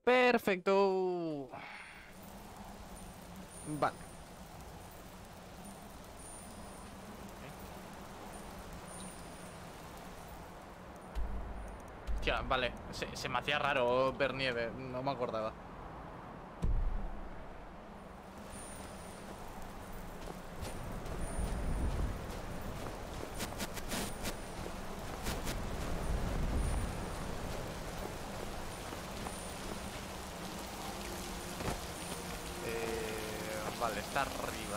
Perfecto. Vale. Hostia, vale. Se me hacía raro ver nieve. No me acordaba. Vale, está arriba.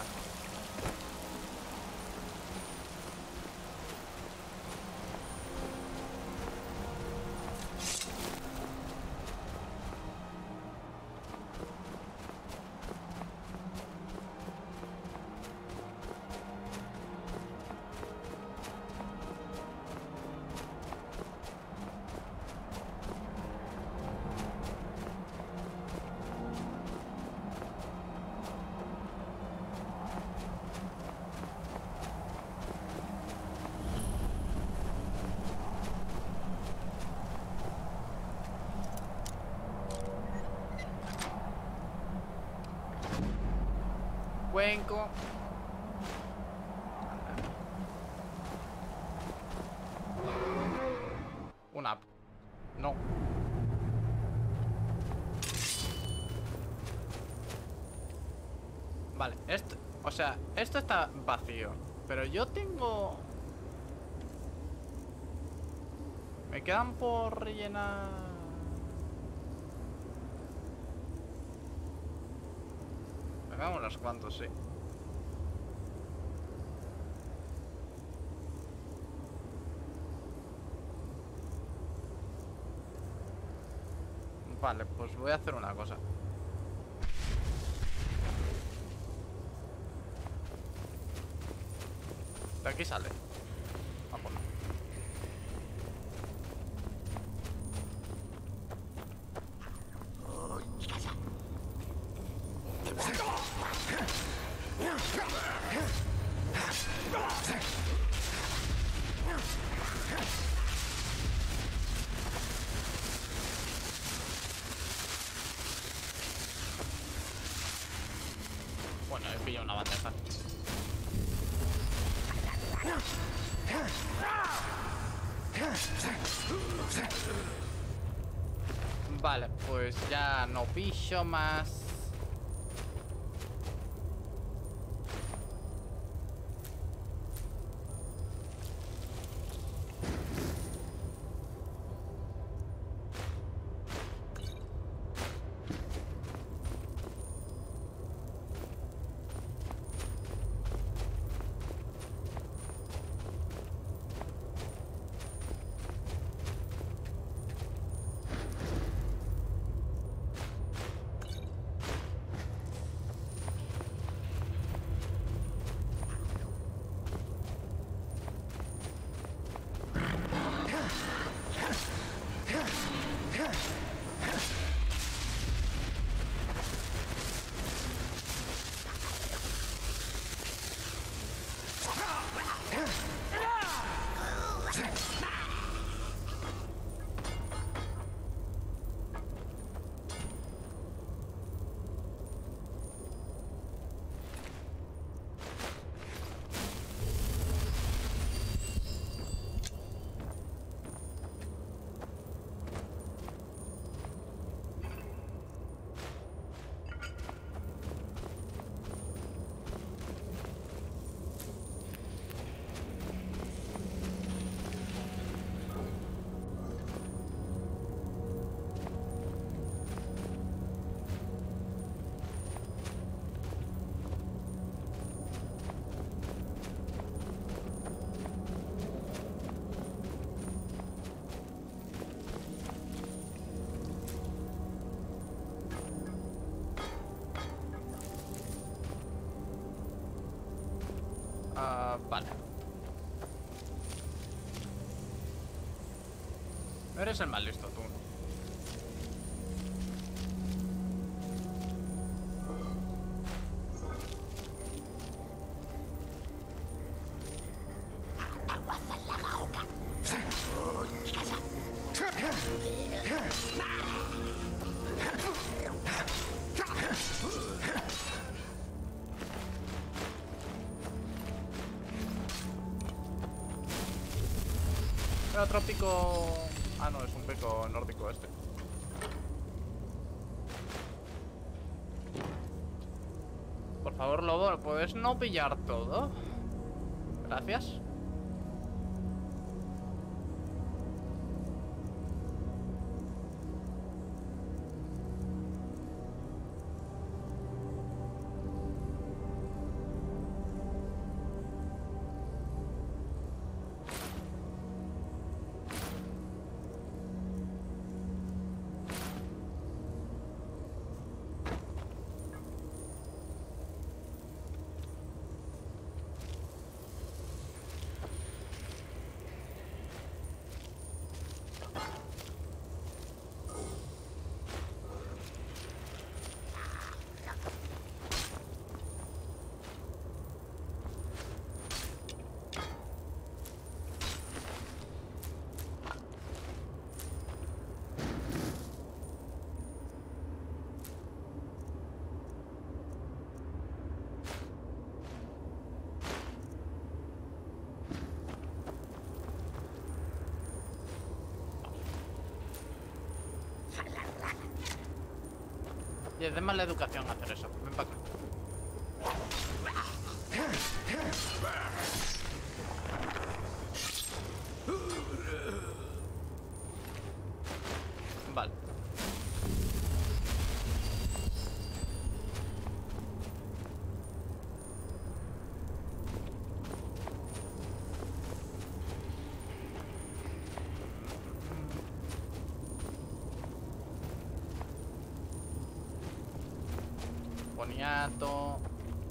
Cuenco. Una app. No. Vale, esto, o sea, esto está vacío. Pero yo tengo... Me quedan por rellenar... Me quedan unos cuantos, sí. Vale, pues voy a hacer una cosa. De aquí sale. Vamos. Bueno, he pillado una bandeja. Vale, pues ya no pillo más. Vale. No eres el más listo, tú. otro pico... Ah, no, es un pico nórdico este. Por favor, lobo, ¿puedes no pillar todo? Gracias. Y es de mala educación hacer eso. Ven para acá. Vale. Boniato.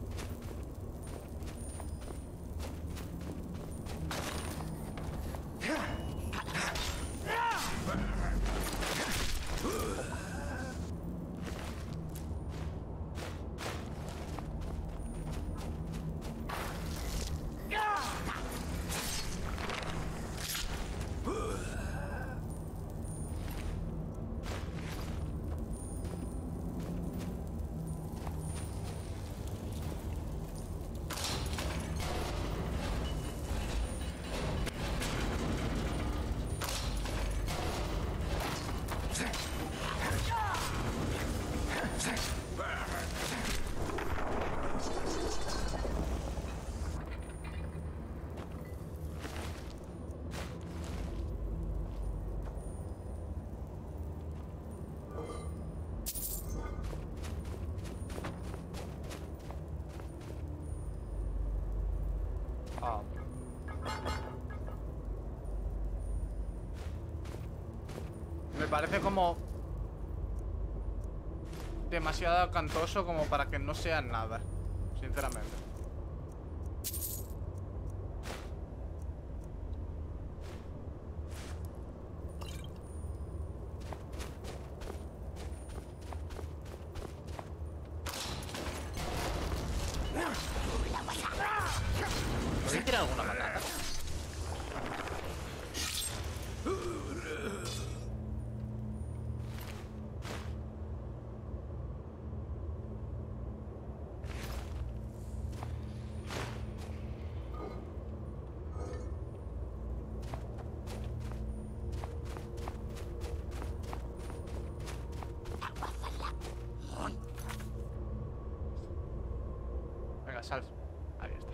Ah. Me parece como demasiado cantoso como para que no sea nada, sinceramente. ¿Podéis tirar alguna patata? Venga, sal. Ahí está.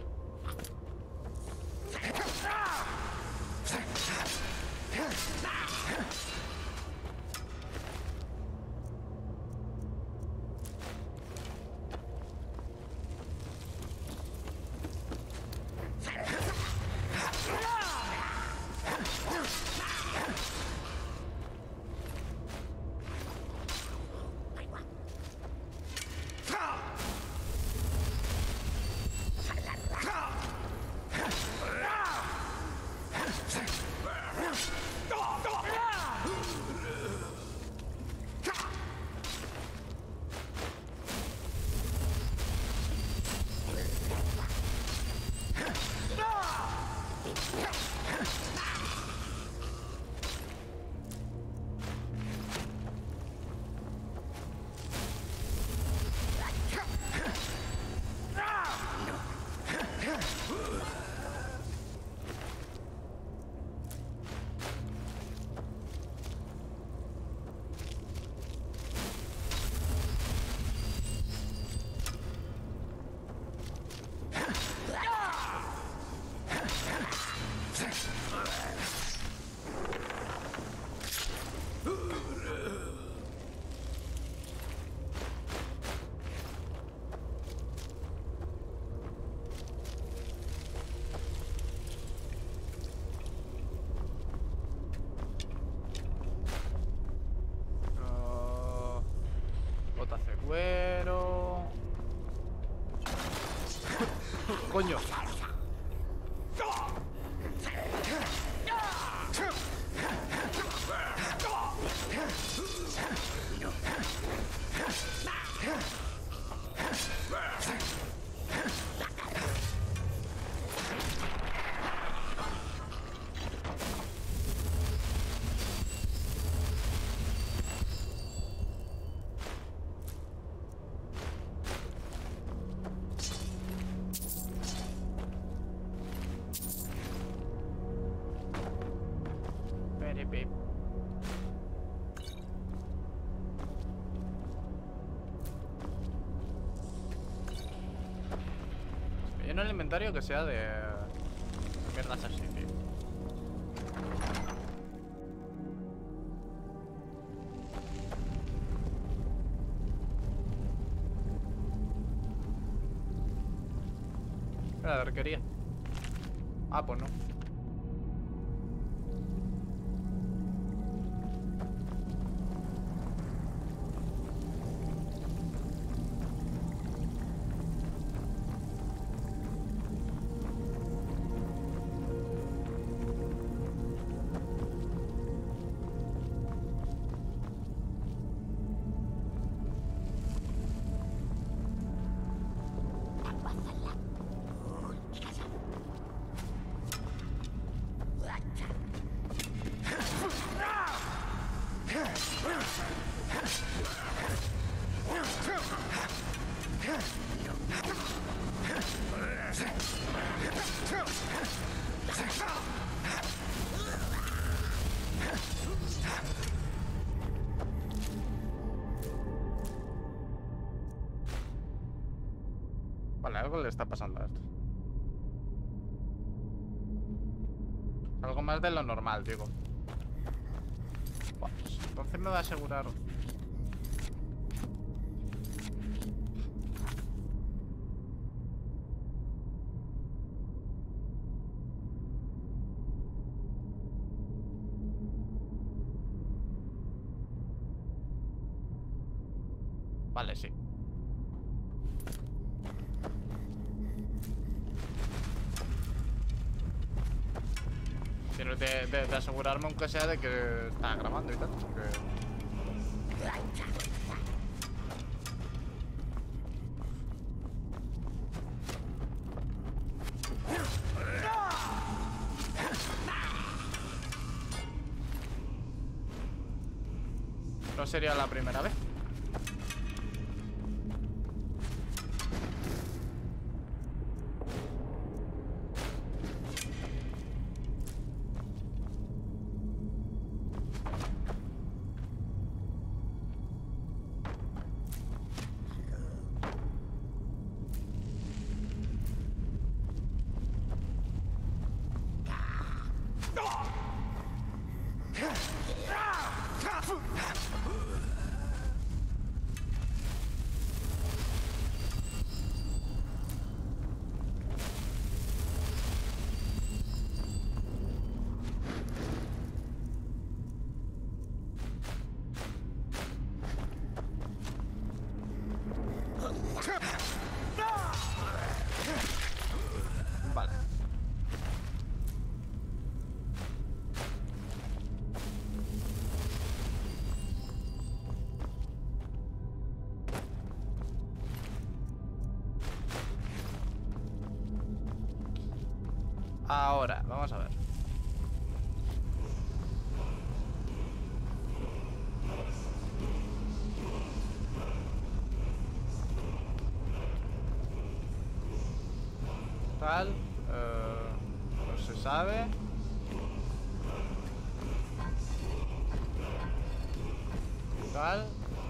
Coño. Lleno el inventario que sea de mierdas así, tío. Era la arquería. Ah, pues no. Vale, algo le está pasando a esto. Algo más de lo normal, digo. Bueno, pues entonces me va a asegurar. Vale, sí. Tienes de asegurarme aunque sea de que está grabando y tal, porque... No sería la primera vez. Vale. Ahora, vamos a ver. Tal, no se sabe. Tal.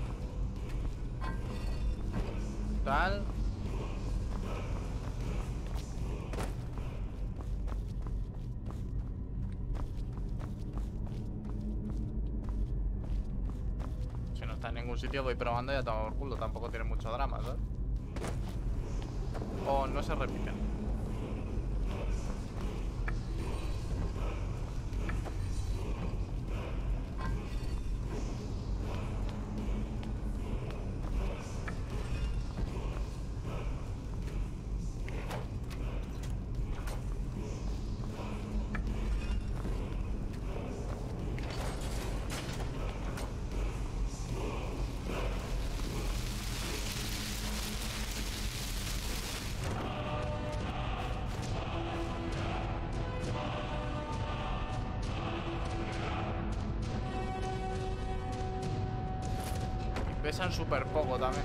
Tal. Si no está en ningún sitio voy probando y ya tomo por culo. Tampoco tiene mucho drama, ¿sabes? O no se repiten. Pesan súper poco también.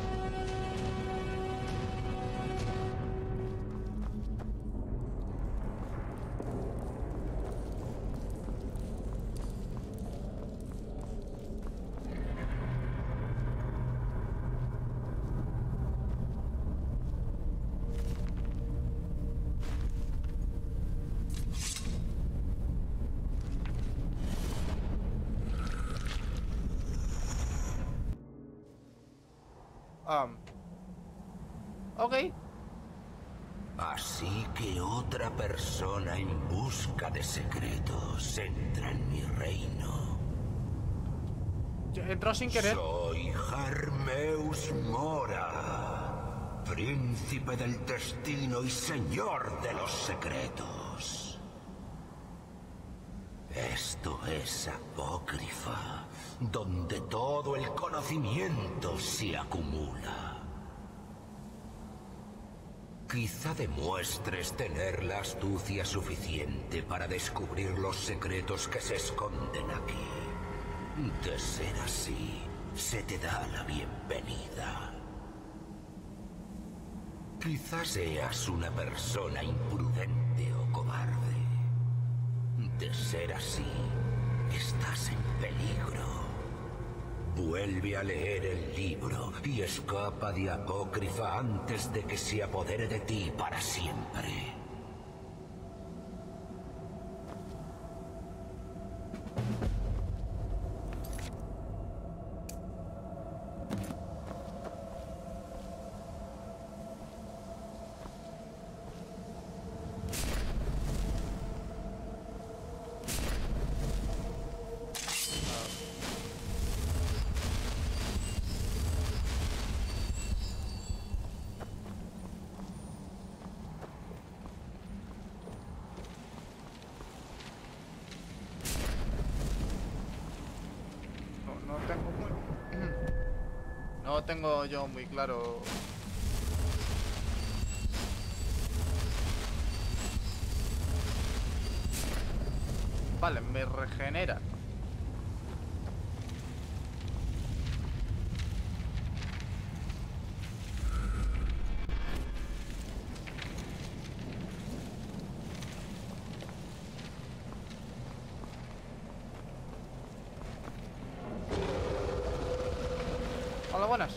Ok. Así que otra persona en busca de secretos entra en mi reino. Entró sin querer. Soy Jarmeus Mora, príncipe del destino y señor de los secretos. Esto es Apócrifa, donde todo el conocimiento se acumula. Quizá demuestres tener la astucia suficiente para descubrir los secretos que se esconden aquí. De ser así, se te da la bienvenida. Quizás seas una persona imprudente o cobarde. De ser así, estás en peligro. Vuelve a leer el libro y escapa de Apócrifa antes de que se apodere de ti para siempre. No tengo yo muy claro. Vale, me regenera. Hola, buenas.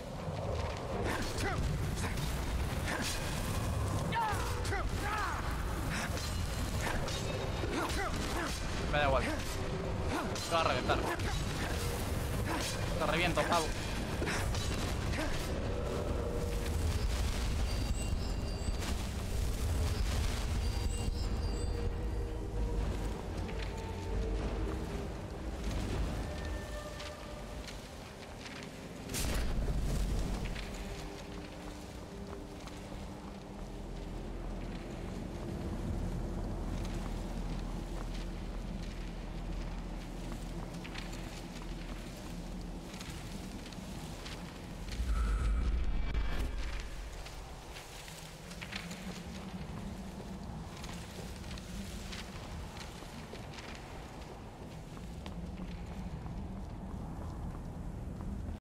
Me da igual. Te va a reventar. Te reviento, pavo.